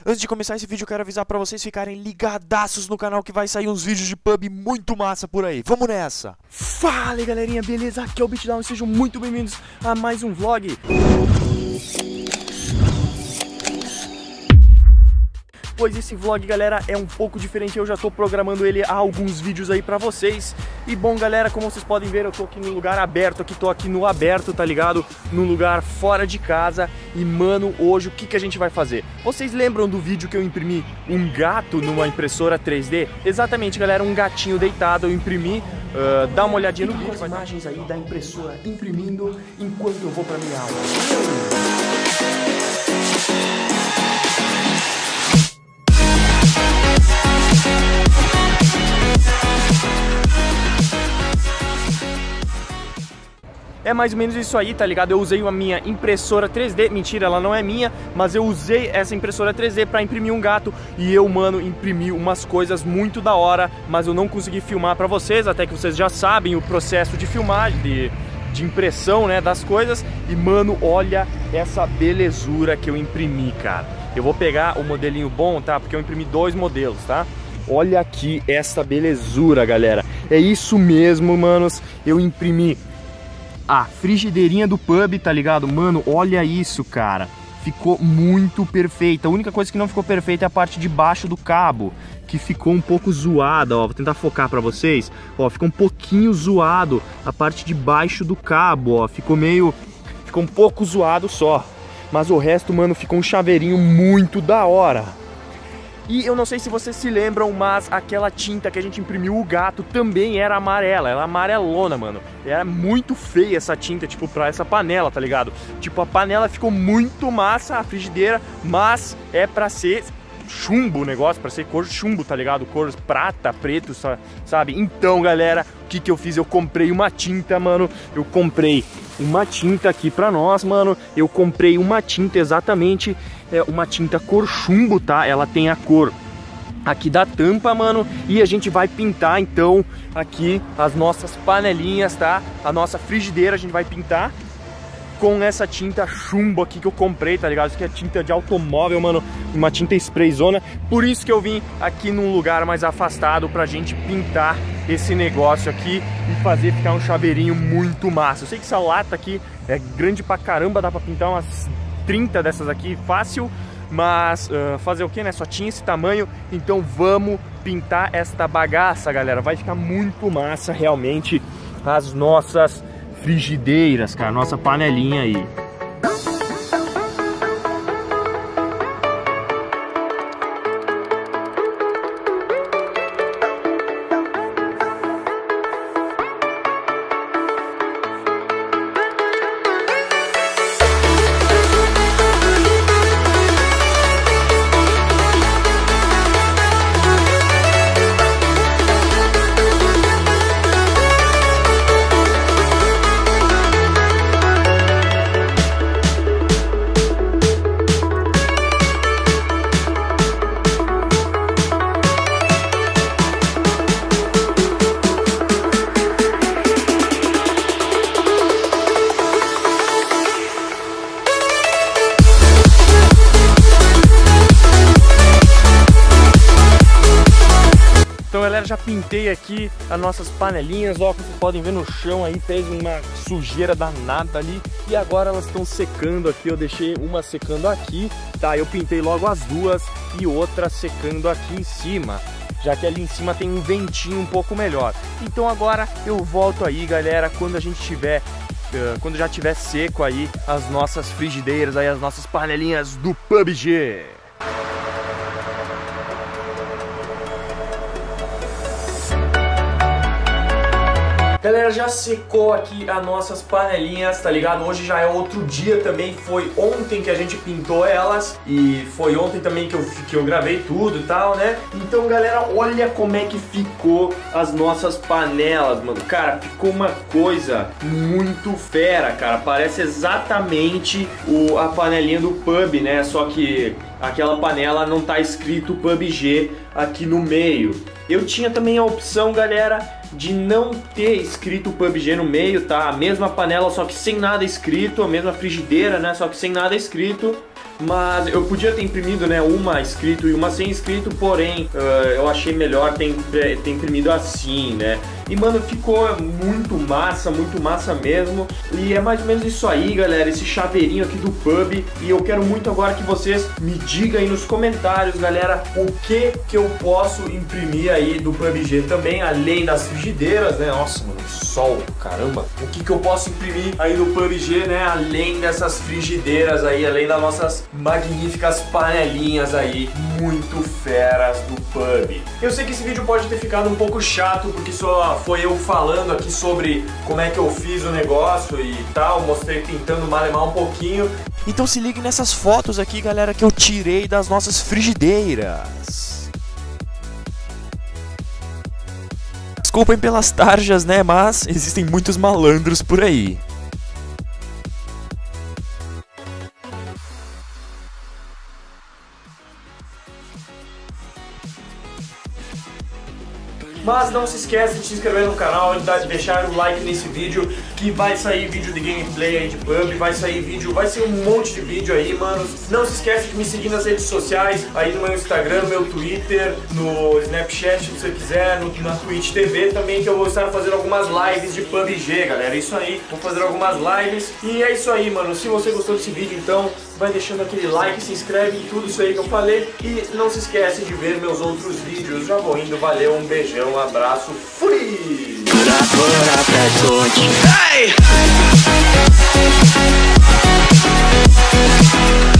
Antes de começar esse vídeo, eu quero avisar pra vocês ficarem ligadaços no canal que vai sair uns vídeos de pub muito massa por aí. Vamos nessa! Fala galerinha, beleza? Aqui é o Beatdown e sejam muito bem-vindos a mais um vlog. Pois esse vlog, galera, é um pouco diferente. Eu já tô programando ele há alguns vídeos aí pra vocês. E bom, galera, como vocês podem ver, eu tô aqui no lugar aberto, tô aqui no aberto, tá ligado? Num lugar fora de casa. E, mano, hoje o que a gente vai fazer? Vocês lembram do vídeo que eu imprimi um gato numa impressora 3D? Exatamente, galera, um gatinho deitado, eu imprimi. Dá uma olhadinha no vídeo. As imagens aí da impressora imprimindo enquanto eu vou pra minha aula. É mais ou menos isso aí, tá ligado? Eu usei a minha impressora 3D, mentira, ela não é minha, mas eu usei essa impressora 3D pra imprimir um gato e eu, mano, imprimi umas coisas muito da hora, mas eu não consegui filmar pra vocês, até que vocês já sabem o processo de filmagem, de impressão, né, das coisas. E, mano, olha essa belezura que eu imprimi, cara. Eu vou pegar o modelinho bom, tá? Porque eu imprimi dois modelos, tá? Olha aqui essa belezura, galera. É isso mesmo, manos. Eu imprimi a frigideirinha do pub, tá ligado? Mano, olha isso, cara. Ficou muito perfeita. A única coisa que não ficou perfeita é a parte de baixo do cabo, que ficou um pouco zoada, ó. Vou tentar focar pra vocês. Ó, ficou um pouquinho zoado a parte de baixo do cabo, ó. Ficou um pouco zoado só. Mas o resto, mano, ficou um chaveirinho muito da hora. E eu não sei se vocês se lembram, mas aquela tinta que a gente imprimiu o gato também era amarela, ela é amarelona, mano. Era muito feia essa tinta, tipo, pra essa panela, tá ligado? Tipo, a panela ficou muito massa, a frigideira, mas é pra ser chumbo o negócio, pra ser cor chumbo, tá ligado? Cor prata, preto, sabe? Então, galera, o que eu fiz? Eu comprei uma tinta, mano. Eu comprei uma tinta aqui pra nós, mano. Eu comprei uma tinta exatamente, uma tinta cor chumbo, tá? Ela tem a cor aqui da tampa, mano. E a gente vai pintar, então, aqui as nossas panelinhas, tá? A nossa frigideira a gente vai pintar com essa tinta chumbo aqui que eu comprei, tá ligado? Isso aqui é tinta de automóvel, mano. Uma tinta sprayzona. Por isso que eu vim aqui num lugar mais afastado pra gente pintar esse negócio aqui e fazer ficar um chaveirinho muito massa. Eu sei que essa lata aqui é grande pra caramba, dá pra pintar umas 30 dessas aqui fácil. Mas fazer o que, né? Só tinha esse tamanho. Então vamos pintar esta bagaça, galera. Vai ficar muito massa realmente as nossas frigideiras, cara, nossa panelinha aí. Então, galera, já pintei aqui as nossas panelinhas, ó, como vocês podem ver no chão aí, fez uma sujeira danada ali. E agora elas estão secando aqui, eu deixei uma secando aqui, tá? Eu pintei logo as duas e outra secando aqui em cima, já que ali em cima tem um ventinho um pouco melhor. Então agora eu volto aí, galera, quando a gente tiver... quando já tiver seco aí as nossas frigideiras, aí as nossas panelinhas do PUBG. Galera, já secou aqui as nossas panelinhas, tá ligado? Hoje já é outro dia também, foi ontem que a gente pintou elas e foi ontem também que eu gravei tudo e tal, né? Então, galera, olha como é que ficou as nossas panelas, mano. Cara, ficou uma coisa muito fera, cara. Parece exatamente a panelinha do pub, né? Só que aquela panela não tá escrito PUBG aqui no meio. Eu tinha também a opção, galera, de não ter escrito PUBG no meio, tá? A mesma panela, só que sem nada escrito, a mesma frigideira, né? Só que sem nada escrito. mas eu podia ter imprimido, né, uma escrito e uma sem escrito, porém eu achei melhor ter imprimido assim, né. E mano, ficou muito massa mesmo. E é mais ou menos isso aí, galera, esse chaveirinho aqui do pub. E eu quero muito agora que vocês me digam aí nos comentários, galera, o que eu posso imprimir aí do PUBG também, além das frigideiras, né? Nossa, mano, sol, caramba. O que eu posso imprimir aí do PUBG, né? Além dessas frigideiras aí, além das nossas magníficas panelinhas aí, muito feras do pub. Eu sei que esse vídeo pode ter ficado um pouco chato, porque só foi eu falando aqui sobre como é que eu fiz o negócio e tal, mostrei tentando malemar um pouquinho. Então se ligue nessas fotos aqui, galera, que eu tirei das nossas frigideiras. Desculpem pelas tarjas, né, mas existem muitos malandros por aí. Mas não se esqueça de se inscrever no canal, de deixar o like nesse vídeo, que vai sair vídeo de gameplay aí de pub, vai sair um monte de vídeo aí, mano. Não se esqueça de me seguir nas redes sociais, aí no meu Instagram, no meu Twitter, no Snapchat, se você quiser, na Twitch TV também, que eu vou estar fazendo algumas lives de PUBG, galera. É isso aí, vou fazer algumas lives. E é isso aí, mano. Se você gostou desse vídeo, então vai deixando aquele like, se inscreve em tudo isso aí que eu falei. E não se esquece de ver meus outros vídeos. Já vou indo, valeu, um beijão, um abraço, fui! Hey!